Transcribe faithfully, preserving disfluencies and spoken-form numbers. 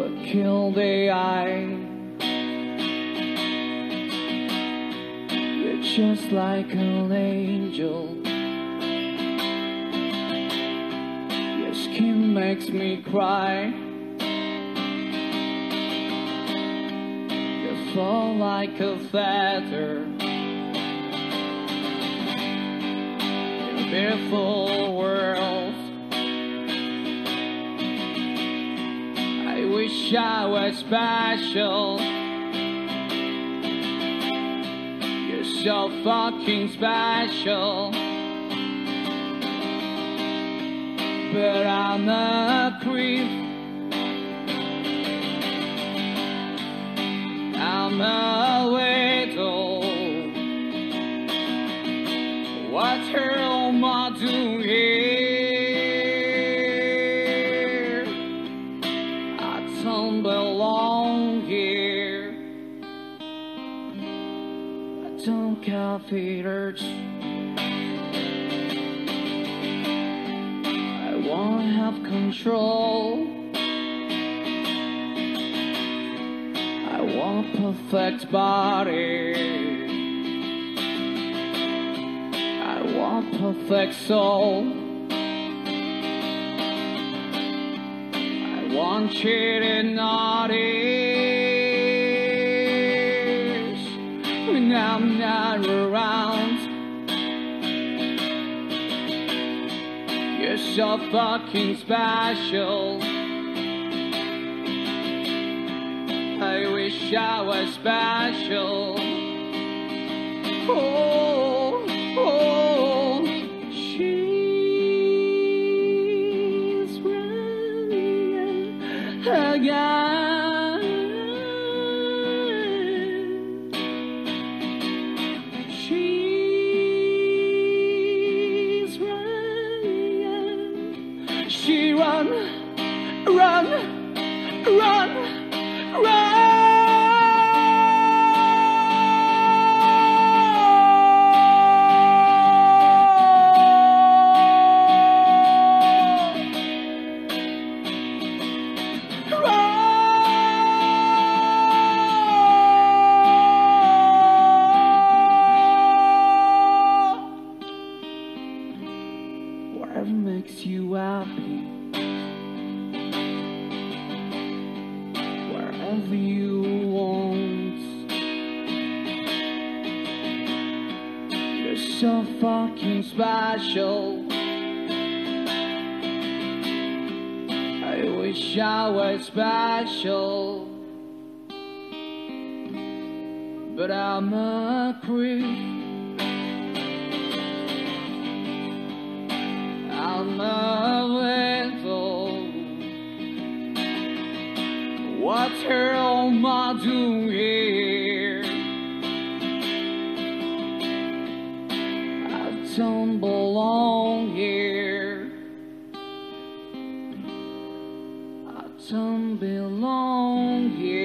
look in the eye. You're just like an angel. Your skin makes me cry. You fall like a feather in a beautiful world. I wish I was special. You're so fucking special. But I'm a creep. I'm a widow. What hell am I doing here? I don't belong here. I don't care if it hurts. I won't have control. I want perfect body. I want perfect soul. I want cheating naughties when I'm not around. You're so fucking special. I wish I was special. Oh, oh, she's running again. She's running. She run, run, run, run. Whatever makes you happy, wherever you want. You're so fucking special. I wish I was special, but I'm a creep. I'm a widow. What hell am I doing here? I don't belong here. I don't belong here.